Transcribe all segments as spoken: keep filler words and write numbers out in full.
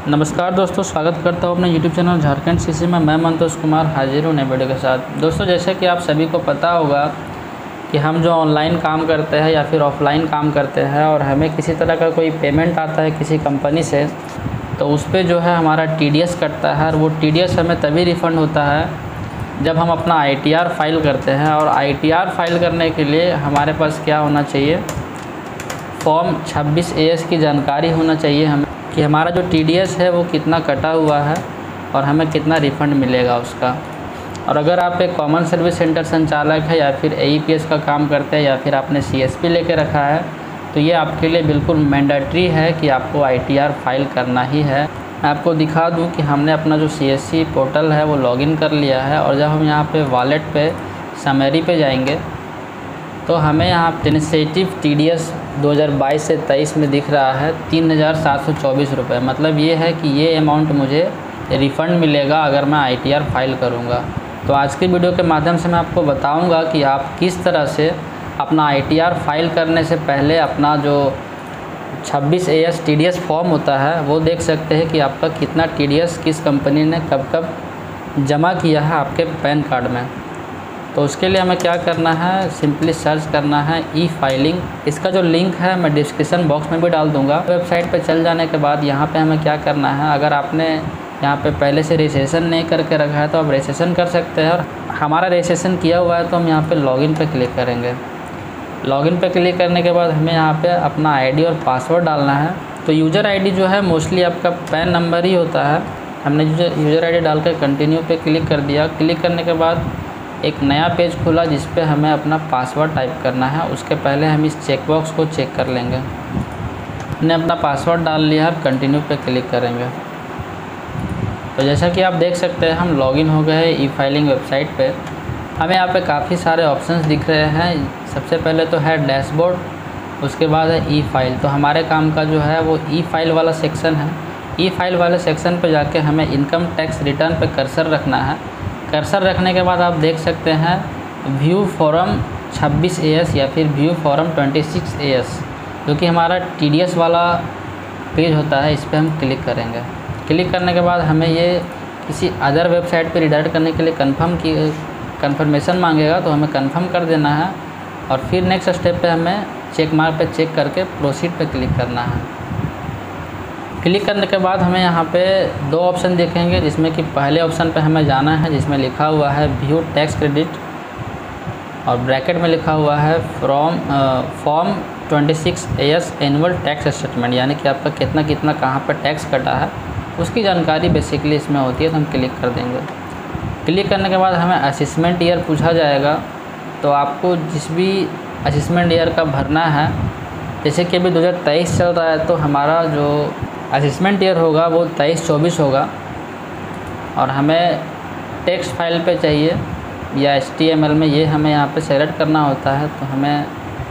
नमस्कार दोस्तों, स्वागत करता हूँ अपने यूट्यूब चैनल झारखंड सीसी में। मैं मंतोष कुमार हाजिर हूँ नए वीडियो के साथ। दोस्तों, जैसे कि आप सभी को पता होगा कि हम जो ऑनलाइन काम करते हैं या फिर ऑफलाइन काम करते हैं और हमें किसी तरह का कोई पेमेंट आता है किसी कंपनी से, तो उस पर जो है हमारा टी डी एस कटता है। और वो टी डी एस हमें तभी रिफ़ंड होता है जब हम अपना आई टी आर फाइल करते हैं। और आई टी आर फाइल करने के लिए हमारे पास क्या होना चाहिए, फॉर्म छब्बीस ए एस की जानकारी होना चाहिए हमें कि हमारा जो टी डी एस है वो कितना कटा हुआ है और हमें कितना रिफ़ंड मिलेगा उसका। और अगर आप एक कॉमन सर्विस सेंटर संचालक है या फिर ए ई पी एस का काम करते हैं या फिर आपने सी एस पी लेके रखा है, तो ये आपके लिए बिल्कुल मैंडेटरी है कि आपको आई टी आर फाइल करना ही है। मैं आपको दिखा दूं कि हमने अपना जो सी एस सी पोर्टल है वो लॉगिन कर लिया है। और जब हम यहाँ पे वॉलेट पे समरी पे जाएंगे तो हमें यहाँ एडमिनिस्ट्रेटिव टी डी एस दो हज़ार बाईस से तेईस में दिख रहा है तीन हज़ार सात सौ चौबीस रुपये। मतलब ये है कि ये अमाउंट मुझे रिफ़ंड मिलेगा अगर मैं आई टी आर फाइल करूँगा। तो आज की वीडियो के माध्यम से मैं आपको बताऊँगा कि आप किस तरह से अपना आई टी आर फाइल करने से पहले अपना जो छब्बीस A S T D S form होता है वो देख सकते हैं कि आपका कितना टी डी एस किस कंपनी ने कब कब जमा किया है आपके पैन कार्ड में। तो उसके लिए हमें क्या करना है, सिंपली सर्च करना है ई फाइलिंग। इसका जो लिंक है मैं डिस्क्रिप्शन बॉक्स में भी डाल दूंगा। वेबसाइट पे चल जाने के बाद यहाँ पे हमें क्या करना है, अगर आपने यहाँ पे पहले से रजिस्ट्रेशन नहीं करके रखा है तो आप रजिस्ट्रेशन कर सकते हैं। और हमारा रजिस्ट्रेशन किया हुआ है तो हम यहाँ पर लॉगिन पर क्लिक करेंगे। लॉगिन पर क्लिक करने के बाद हमें यहाँ पर अपना आई डी और पासवर्ड डालना है। तो यूज़र आई डी जो है मोस्टली आपका पैन नंबर ही होता है। हमने यूज़र आई डी डाल कर कंटिन्यू पे क्लिक कर दिया। क्लिक करने के बाद एक नया पेज खुला जिस पे हमें अपना पासवर्ड टाइप करना है। उसके पहले हम इस चेक बॉक्स को चेक कर लेंगे। हमने अपना पासवर्ड डाल लिया है, कंटिन्यू पे क्लिक करेंगे। तो जैसा कि आप देख सकते हैं हम लॉगिन हो गए ई फाइलिंग वेबसाइट पे। हमें यहाँ पे काफ़ी सारे ऑप्शंस दिख रहे हैं। सबसे पहले तो है डैशबोर्ड, उसके बाद है ई फाइल। तो हमारे काम का जो है वो ई फाइल वाला सेक्शन है। ई फाइल वाले सेक्शन पे जाके हमें इनकम टैक्स रिटर्न पे कर्सर रखना है। कर्सर रखने के बाद आप देख सकते हैं व्यू फॉर्म छब्बीस ए एस या फिर व्यू फॉर्म छब्बीस ए एस, जो कि हमारा टी डी एस वाला पेज होता है। इस पर हम क्लिक करेंगे। क्लिक करने के बाद हमें ये किसी अदर वेबसाइट पे रिडायरेक्ट करने के लिए कंफर्म की कंफर्मेशन मांगेगा, तो हमें कंफर्म कर देना है। और फिर नेक्स्ट स्टेप पे हमें चेक मार्क पे चेक करके प्रोसीड पे क्लिक करना है। क्लिक करने के बाद हमें यहाँ पे दो ऑप्शन दिखेंगे, जिसमें कि पहले ऑप्शन पे हमें जाना है जिसमें लिखा हुआ है व्यू टैक्स क्रेडिट और ब्रैकेट में लिखा हुआ है फ्रॉम फॉर्म छब्बीस A S annual tax statement, यानी कि आपका कितना कितना कहाँ पर टैक्स कटा है उसकी जानकारी बेसिकली इसमें होती है। तो हम क्लिक कर देंगे। क्लिक करने के बाद हमें असेसमेंट ईयर पूछा जाएगा। तो आपको जिस भी असेसमेंट ईयर का भरना है, जैसे कि अभी दो हज़ार तेईस चल रहा है तो हमारा जो असेसमेंट ईयर होगा वो तेईस चौबीस होगा। और हमें टेक्स्ट फाइल पे चाहिए या एच टी एम एल में, ये हमें यहाँ पे सेलेक्ट करना होता है। तो हमें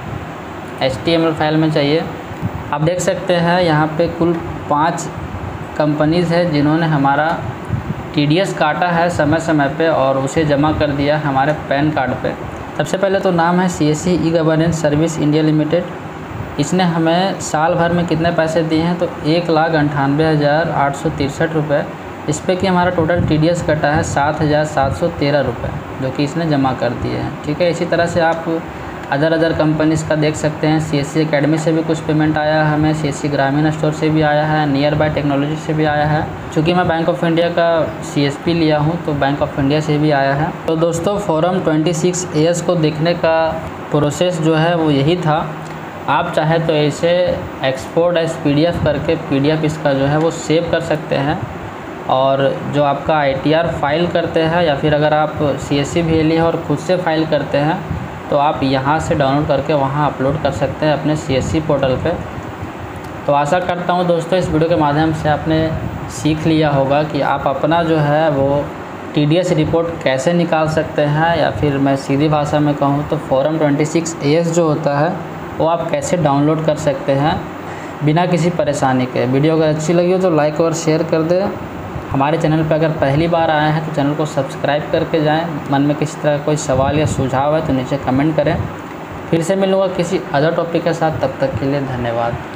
H T M L file में चाहिए। आप देख सकते हैं यहाँ पे कुल पाँच कंपनीज़ है जिन्होंने हमारा टी डी एस काटा है समय समय पे और उसे जमा कर दिया हमारे पैन कार्ड पे। सबसे पहले तो नाम है C S C e governance service India limited. इसने हमें साल भर में कितने पैसे दिए हैं, तो एक लाख अंठानवे हज़ार आठ सौ तिरसठ रुपये। इस पे कि हमारा टोटल टी डी एस कटा है सात हज़ार सात सौ तेरह रुपये, जो कि इसने जमा कर दिए हैं। ठीक है, इसी तरह से आप अदर अदर कंपनीज़ का देख सकते हैं। सी एस सी एकेडमी से भी कुछ पेमेंट आया है हमें, सी एस सी ग्रामीण स्टोर से भी आया है, नियर बाय टेक्नोलॉजी से भी आया है। चूँकि मैं बैंक ऑफ इंडिया का सी एस पी लिया हूँ तो बैंक ऑफ इंडिया से भी आया है। तो दोस्तों, फॉर्म छब्बीस ए एस को देखने का प्रोसेस जो है वो यही था। आप चाहे तो इसे export as P D F करके पी डी एफ इसका जो है वो सेव कर सकते हैं। और जो आपका आई टी आर फाइल करते हैं या फिर अगर आप सी एस सी भी लिए हैं और ख़ुद से फाइल करते हैं तो आप यहाँ से डाउनलोड करके वहाँ अपलोड कर सकते हैं अपने सी एस सी पोर्टल पे। तो आशा करता हूँ दोस्तों इस वीडियो के माध्यम से आपने सीख लिया होगा कि आप अपना जो है वो टी डी एस रिपोर्ट कैसे निकाल सकते हैं, या फिर मैं सीधी भाषा में कहूँ तो फॉर्म छब्बीस ए एस जो होता है वो आप कैसे डाउनलोड कर सकते हैं बिना किसी परेशानी के। वीडियो अगर अच्छी लगी हो तो लाइक और शेयर कर दें। हमारे चैनल पर अगर पहली बार आए हैं तो चैनल को सब्सक्राइब करके जाएं। मन में किसी तरह कोई सवाल या सुझाव है तो नीचे कमेंट करें। फिर से मिलूँगा किसी अदर टॉपिक के साथ, तब तक के लिए धन्यवाद।